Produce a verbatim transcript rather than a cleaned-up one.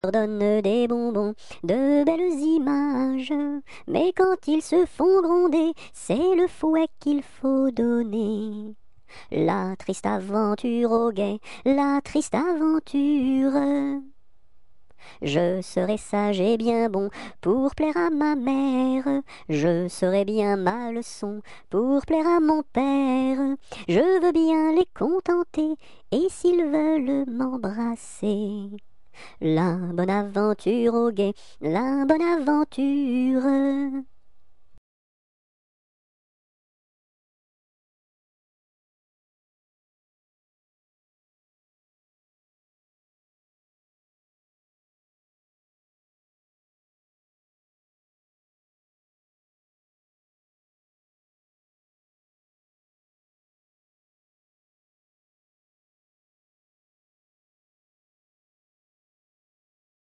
leur donne des bonbons, de belles images, mais quand ils se font gronder, c'est le fouet qu'il faut donner. La triste aventure au guet, la triste aventure. Je serai sage et bien bon pour plaire à ma mère. Je serai bien ma leçon pour plaire à mon père. Je veux bien les contenter et s'ils veulent m'embrasser. La bonne aventure au guet, la bonne aventure.